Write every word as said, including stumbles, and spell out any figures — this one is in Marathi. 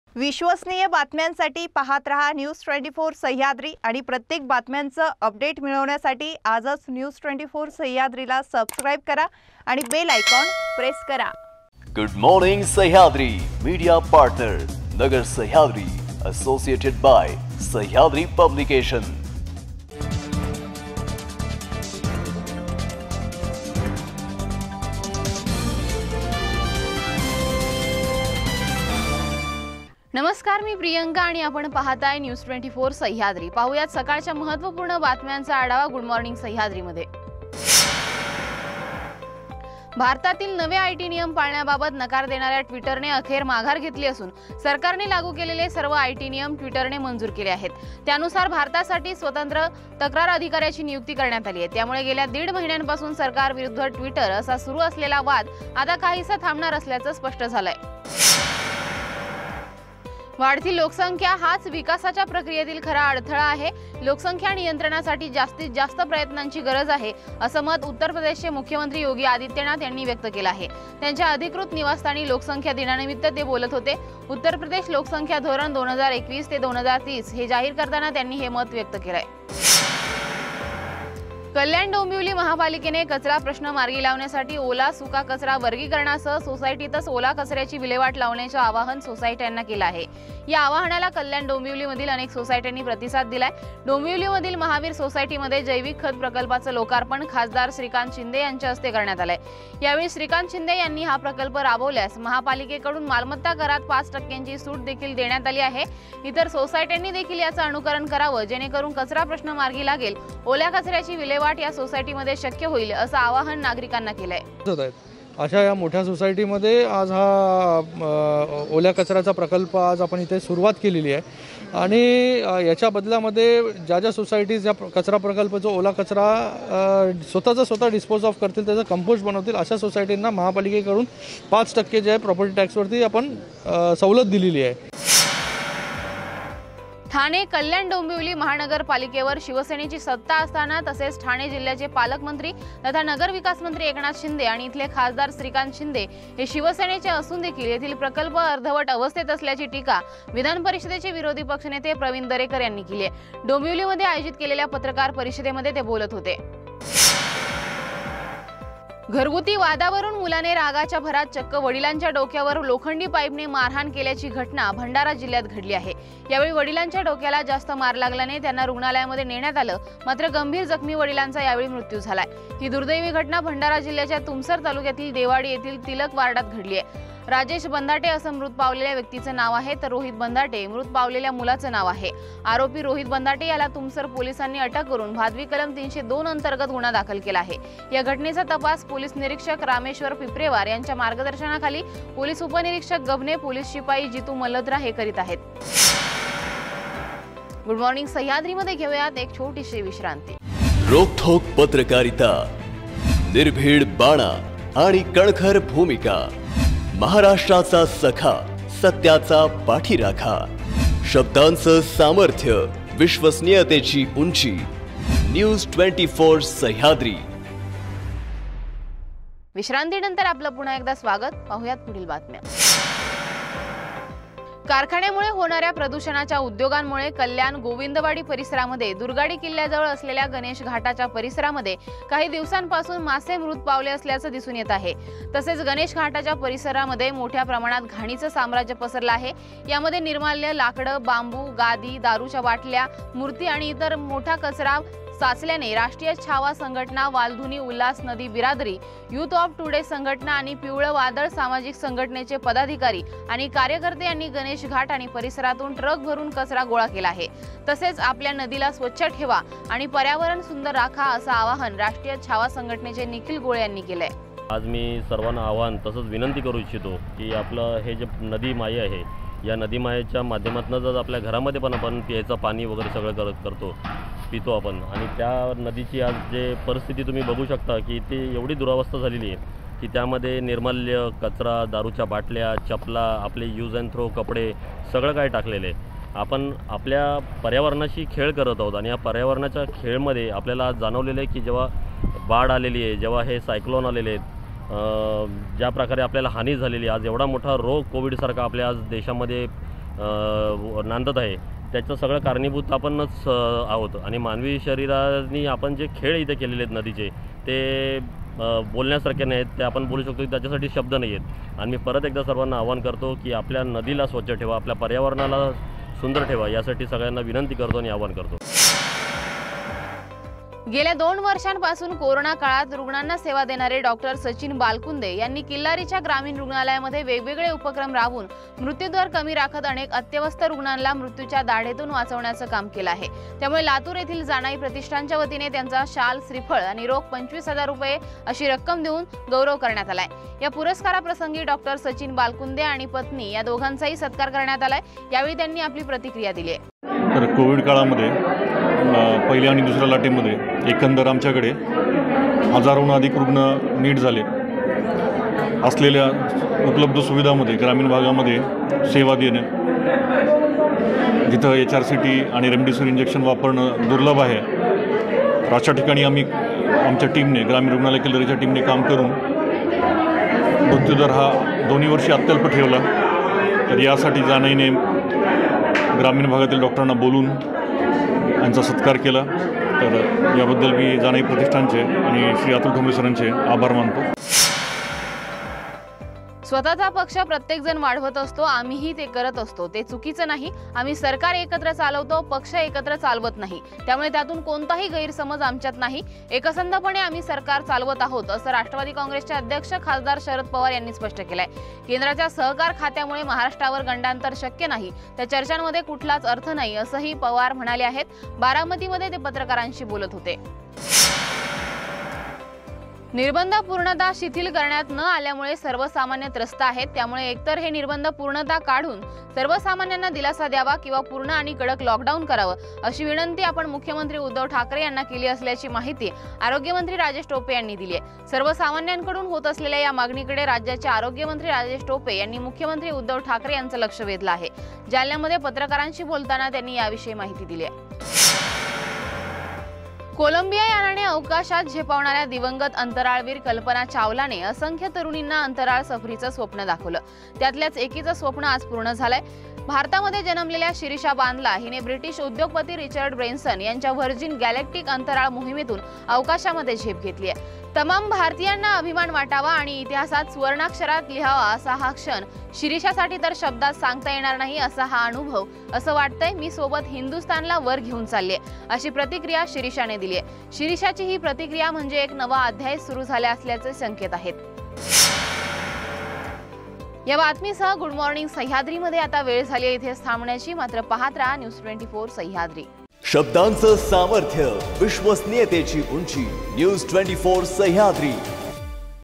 विश्वसनीय बातम्यांसाठी पाहत रहा न्यूज ट्वेंटी फोर सह्याद्री आणि प्रत्येक बातम्यांचं अपडेट मिळवण्यासाठी आजच न्यूज ट्वेंटी फोर सह्याद्रीला सबस्क्राइब करा आणि बेल आयकॉन प्रेस करा। Good morning Sahyadri media partner Nagar Sahyadri associated by Sahyadri publication. नमस्कार, मी प्रियंका आणि आपण पाहताय न्यूज ट्वेंटी फोर सह्याद्री। पाहूयात सकाळच्या महत्त्वपूर्ण बातम्यांचा आढावा गुड मॉर्निंग सह्याद्रीमध्ये। भारतातील नवे आयटी नियम पाळण्याबाबत नकार देणाऱ्या ट्विटरने अखेर माघार घेतली असून सरकारने लागू केलेले सर्व आयटी नियम ट्विटरने मंजूर केले आहेत। त्यानुसार भारतासाठी स्वतंत्र तक्रार अधिकाऱ्याची नियुक्ती करण्यात आली आहे। त्यामुळे गेल्या दीड महिन्यांपासून सरकार विरुद्ध ट्विटर असा सुरू असलेला वाद आता काहीसा थांबणार असल्याचं स्पष्ट झालंय। वाढती लोकसंख्या हाच विकासाच्या प्रक्रियेतील खरा अडथळा आहे। लोकसंख्या नियंत्रणासाठी जास्तीत जास्त प्रयत्नांची गरज आहे असं मत उत्तर प्रदेशचे मुख्यमंत्री योगी आदित्यनाथ यांनी व्यक्त केलं आहे। त्यांच्या अधिकृत निवासस्थानी लोकसंख्या दिनानिमित्त ते बोलत होते। उत्तर प्रदेश लोकसंख्या धोरण दोन हजार एकवीस ते दोन हजार तीस हे जाहीर करताना त्यांनी हे मत व्यक्त केलंय। कल्याण डोंबिवली महापालिकेने कचरा प्रश्न मार्गी लावण्यासाठी ओला सुका कचरा वर्गीकरणासह सोसायटीतच ओला कचऱ्याची विल्हेवाट लावण्याचे आवाहन सोसायट्यांना केलं आहे। या आवाहनाला कल्याण डोंबिवलीमधील अनेक सोसायट्यांनी प्रतिसाद दिलाय। डोंबिवलीमधील महावीर सोसायटीमध्ये जैविक खत प्रकल्पाचं लोकार्पण खासदार श्रीकांत शिंदे यांच्या हस्ते करण्यात आलंय। यावेळी श्रीकांत शिंदे यांनी हा प्रकल्प राबवल्यास महापालिकेकडून मालमत्ता करात पाच टक्क्यांची सूट देखील देण्यात आली आहे। इतर सोसायट्यांनी देखील याचं अनुकरण करावं जेणेकरून कचरा प्रश्न मार्गी लागेल। ओल्या कचऱ्याची विल्हेवाट या सोसायटीमध्ये शक्य होईल असं आवाहन नागरिकांना केलंय। अशा या मोठ्या सोसायटीमध्ये आज हा ओल्या कचऱ्याचा प्रकल्प आज आपण इथे सुरुवात केलेली आहे आणि याच्या बदल्यामध्ये ज्या ज्या सोसायटीज या कचरा प्रकल्प जो ओला कचरा स्वतःचा स्वतः डिस्पोज ऑफ करतील, त्याचं कंपोस्ट बनवतील, अशा सोसायटींना महापालिकेकडून पाच टक्के जे आहे प्रॉपर्टी टॅक्सवरती आपण सवलत दिलेली आहे। ठाणे कल्याण डोंबिवली महानगरपालिकेवर शिवसेनेची सत्ता असताना तसेच ठाणे जिल्ह्याचे पालकमंत्री तथा नगर विकास मंत्री एकनाथ शिंदे आणि इथले खासदार श्रीकांत शिंदे हे शिवसेनेचे असून देखील येथील प्रकल्प अर्धवट अवस्थेत असल्याची टीका विधान परिषदेचे विरोधी पक्षनेते प्रवीण दरेकर यांनी केली आहे। डोंबिवलीमध्ये आयोजित केलेल्या पत्रकार परिषदेमध्ये ते बोलत होते। घरगुती वादावरून मुलाने रागाच्या भरात चक्क वडिलांच्या डोक्यावर लोखंडी पाईपने मारहाण केल्याची घटना भंडारा जिल्ह्यात घडली आहे। यावेळी वडिलांच्या डोक्याला जास्त मार लागल्याने त्यांना रुग्णालयामध्ये नेण्यात आलं, मात्र गंभीर जखमी वडिलांचा यावेळी मृत्यू झालाय। ही दुर्दैवी घटना भंडारा जिल्ह्याच्या तुमसर तालुक्यातील देवाडी येथील तिलक वार्डात घडली आहे। राजेश बंदाटे असं मृत पावलेल्या व्यक्तीचं नाव आहे, तर रोहित बंदाटे मृत पावलेल्या मुलाचं नाव आहे। आरोपी रोहित बंदाटे याला तुमसर पोलिसांनी अटक करून भादवी कलम तीनशे दोन अंतर्गत गुन्हा दाखल केला आहे। या घटनेचा तपास पोलीस निरीक्षक रामेश्वर पिपरेवार यांच्या मार्गदर्शनाखाली पोलीस उपनिरीक्षक गबने, पोलीस शिपाई जितू मल्होत्रा हे करीत आहेत। गुड मॉर्निंग सह्याद्रीमध्ये घेऊयात एक छोटीशी विश्रांती। रोखोक पत्रकारिता, निर्भीड बाणा आणि कणखर भूमिका, महाराष्ट्राचा सखा, सत्याचा पाठीराखा, शब्दांचं सामर्थ्य, विश्वसनीयतेची उंची, न्यूज ट्वेंटी फोर सह्याद्री। विश्रांतीनंतर आपलं पुन्हा एकदा स्वागत। पाहूयात पुढील बातम्या। कारखान्यामुळे होणाऱ्या प्रदूषणाच्या उद्योगांमुळे कल्याण गोविंदवाडी परिसरामध्ये दुर्गाडी किल्ल्याजवळ असलेल्या गणेश घाटाच्या परिसरामध्ये काही दिवसांपासून मासे मृत पावले असल्याचं दिसून येत आहे। तसेच गणेश घाटाच्या परिसरामध्ये मोठ्या प्रमाणात घाणीचं साम्राज्य पसरलं आहे। यामध्ये निर्माल्य, लाकडं, बांबू, गादी, दारूच्या बाटल्या, मूर्ती आणि इतर मोठा कचरा साचल्याने राष्ट्रीय छावा संघटना, वालधुनी उल्हास नदी बिरादरी, युथ ऑफ टुडे संघटना आणि पिवळं वादळ सामाजिक संघटनेचे पदाधिकारी आणि कार्यकर्ते यांनी गणेश घाट आणि परिसरातून ट्रक भरून कचरा गोळा केला आहे। तसेच आपल्या नदीला स्वच्छ ठेवा आणि पर्यावरण सुंदर राखा असं आवाहन राष्ट्रीय छावा संघटनेचे निखिल गोळे यांनी केलंय। आज मी सर्वांना आवाहन तसंच विनंती करू इच्छितो की आपलं हे जे नदी माई आहे, या नदी मायेच्या माध्यमातून जर आपल्या घरामध्ये पण आपण प्यायचं पाणी वगैरे सगळं करत करतो पितो आपण, आणि त्या नदीची आज जे परिस्थिती तुम्ही बघू शकता की ती एवढी दुरावस्था झालेली आहे की त्यामध्ये निर्माल्य, कचरा, दारूच्या बाटल्या, चपला, आपले यूज अँड थ्रो कपडे सगळं काय टाकलेलं आहे। आपण आपल्या पर्यावरणाशी खेळ करत आहोत आणि या पर्यावरणाच्या खेळमध्ये आपल्याला आज जाणवलेलं आहे की जेव्हा बाढ आलेली आहे, जेव्हा हे सायक्लोन आलेले आहेत, ज्या प्रकारे आपल्याला हानी झालेली, आज एवढा मोठा रोग कोविडसारखा आपल्या आज देशामध्ये अ, नांदत आहे त्याचं सगळं कारणीभूत आपणच अ, आहोत. आणि मानवी शरीराने आपण जे खेळ इथे केलेले आहेत नदीचे ते अ, बोलण्यासारखे नाहीत. ते आपण बोलू शकतो की त्याच्यासाठी शब्द नाही आहेत. आणि मी परत एकदा सर्वांना आवाहन करतो की आपल्या नदीला स्वच्छ ठेवा, आपल्या पर्यावरणाला सुंदर ठेवा, यासाठी सगळ्यांना विनंती करतो आणि आवाहन करतो. गेल्या दोन वर्षांपासून कोरोना काळात रुग्णांना सेवा देणारे डॉक्टर सचिन बालकुंदे यांनी किल्लारीच्या ग्रामीण रुग्णालयामध्ये वेगवेगळे उपक्रम राबवून मृत्यूदर कमी राखत अनेक अत्यवस्थ रुग्णांना मृत्यूच्या दाढेतून वाचवण्याचं काम केलं आहे. त्यामुळे लातूर येथील जानाई प्रतिष्ठानच्या वतीने त्यांचा शाल, श्रीफळ आणि रोख पंचवीस हजार रुपये अशी रक्कम देऊन गौरव करण्यात आलाय. या पुरस्काराप्रसंगी डॉक्टर सचिन बालकुंदे आणि पत्नी या दोघांचाही सत्कार करण्यात आलाय. यावेळी त्यांनी आपली प्रतिक्रिया दिली आहे. तर कोविड काळामध्ये पहिल्या आणि दुसऱ्या लाटेमध्ये एकंदर आमच्याकडे हजारोहून अधिक रुग्ण नीट झाले. असलेल्या उपलब्ध सुविधामध्ये ग्रामीण भागामध्ये सेवा देणं, जिथं एच आर सी टी आणि रेमडेसिवीर इंजेक्शन वापरणं दुर्लभ आहे, तर अशा ठिकाणी आम्ही आमच्या टीमने, ग्रामीण रुग्णालय किल्लारीच्या टीमने काम करून मृत्यूदर हा दोन्ही वर्षी अत्यल्प ठेवला. तर यासाठी जानाईने ग्रामीण भागातील डॉक्टरांना बोलून यांचा सत्कार केला. तर याबद्दल मी जानाई प्रतिष्ठानचे आणि श्री अतुल ठोंबरे सरांचे आभार मानतो. स्वतःचा पक्ष प्रत्येक जण वाढवत असतो, आम्हीही ते करत असतो. ते चुकीचं नाही. आम्ही सरकार एकत्र चालवतो, पक्ष एकत्र चालवत नाही. त्यामुळे त्यातून कोणताही गैरसमज आमच्यात नाही. एकसंधपणे आम्ही सरकार चालवत आहोत, असं राष्ट्रवादी काँग्रेसचे अध्यक्ष खासदार शरद पवार यांनी स्पष्ट केलंय. केंद्राच्या सहकार खात्यामुळे महाराष्ट्रावर गंडांतर शक्य नाही, त्या चर्चांमध्ये कुठलाच अर्थ नाही, असंही पवार म्हणाले आहेत. बारामतीमध्ये ते पत्रकारांशी बोलत होते. निर्बंध पूर्णतः शिथिल करण्यात न आल्यामुळे सर्वसामान्य त्रस्त आहेत. त्यामुळे एकतर हे निर्बंध पूर्णतः काढून सर्वसामान्यांना दिलासा द्यावा किंवा पूर्ण आणि कडक लॉकडाऊन करावं, अशी विनंती आपण मुख्यमंत्री उद्धव ठाकरे यांना केली असल्याची माहिती आरोग्यमंत्री राजेश टोपे यांनी दिली आहे. सर्वसामान्यांकडून होत असलेल्या या मागणीकडे राज्याचे आरोग्यमंत्री राजेश टोपे यांनी मुख्यमंत्री उद्धव ठाकरे यांचं लक्ष वेधलं आहे. जालन्यामध्ये पत्रकारांशी बोलताना त्यांनी याविषयी माहिती दिली आहे. कोलंबिया यानाने अवकाशात झेपावणाऱ्या दिवंगत अंतराळवीर कल्पना चावलाने असंख्य तरुणींना अंतराळ सफरीचं स्वप्न दाखवलं. त्यातल्याच एकीचं स्वप्न आज पूर्ण झालंय. भारतामध्ये जन्मलेल्या शिरीषा बांदला हिने ब्रिटिश उद्योगपती रिचर्ड ब्रेन्सन यांच्या व्हर्जिन गॅलेक्टिक अंतराळ मोहिमेतून अवकाशामध्ये झेप घेतली आहे. तमाम भारतीयांना अभिमान वाटावा आणि इतिहासात सुवर्णाक्षरात लिहावा असा हा क्षण शिरीषासाठी तर शब्दात सांगता येणार नाही असा हा अनुभव. असं वाटतंय मी सोबत हिंदुस्थानला वर घेऊन चालले, अशी प्रतिक्रिया शिरीषाने दिली आहे. शिरीषाची ही प्रतिक्रिया म्हणजे एक नवा अध्याय सुरू झाला असल्याचे संकेत आहेत. या बातमीसह गुड मॉर्निंग सह्याद्रीमध्ये आता वेळ झाली आहे इथेच थांबण्याची. मात्र पाहत राहा न्यूज ट्वेंटी फोर सह्याद्री. शब्दांचं सामर्थ्य, विश्वसनीयतेची उंची. News twenty four Sahyadri.